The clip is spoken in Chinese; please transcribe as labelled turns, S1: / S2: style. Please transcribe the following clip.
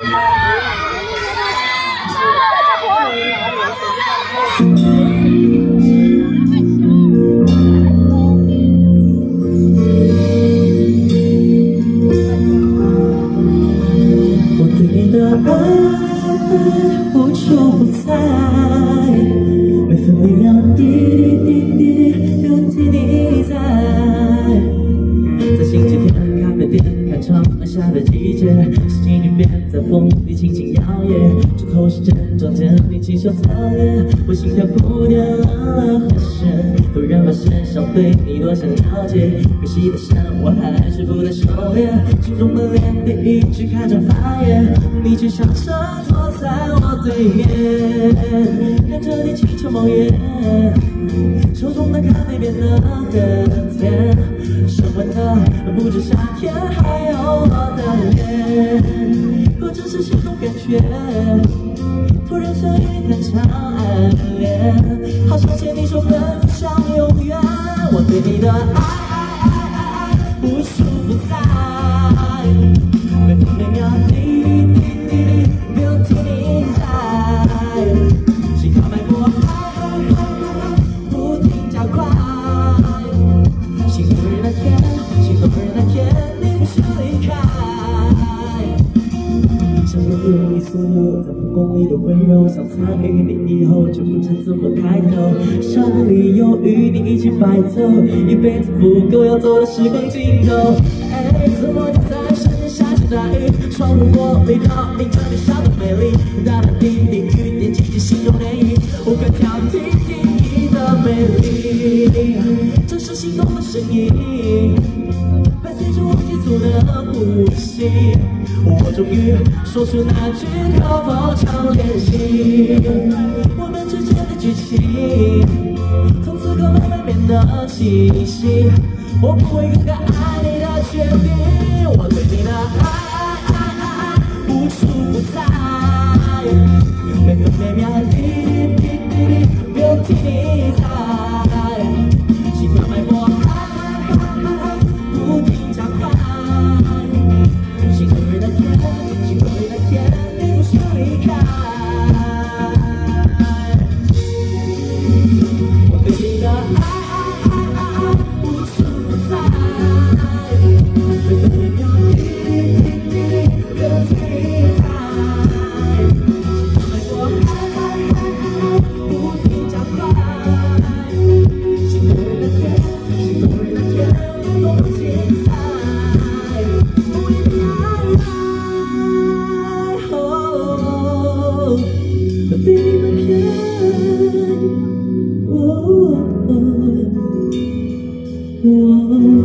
S1: 我对你的爱无处不在，每分每秒滴滴滴滴都替你在。在星期天咖啡店看窗下的季节，是情侣边在风里轻轻摇曳，指头是针中间你清秀侧脸，我心跳不点了和弦，突然发现想对你多想了解，可惜的是我还是不能收敛，心中的脸第一句开场发言，你却笑着坐在我对面，看着你清澈梦魇，手中的咖啡变得很甜，升温的不止夏天，还有我的脸，或者是心动感觉，突然想与你谈场暗恋，好想牵你手奔向永远，我对你的爱无处不在，每分每秒滴滴滴滴都替你在，心跳脉搏不停加快，心动人的天，心动人的天，你不许离开，想拥有你所有，在风光里的温柔，想参与你以后就不知怎么开口，少个理由与你一起白头，一辈子不够，要走到时光尽头。哎，怎么就在瞬间下起大雨，窗户玻璃倒映着你笑的美丽，大大滴滴雨点击进心中涟漪，无可挑剔你的美丽，这是心动的声音，伴随着我急促的呼吸，我终于说出那句可否常联系，我们之间的剧情从此刻慢慢变得清晰，我不会更改爱你的决定，我对你的爱无处不在，每分每秒滴滴滴滴都替你在，心跳脉搏不停加快，心动人的天，心动人的天，你不许离开，我对你的爱无处不在，每分每秒滴滴滴滴都替你在，心跳脉搏不停加快，心动人的天，心动人的天，有多么精彩，为你我对你的偏，哦哦哦哦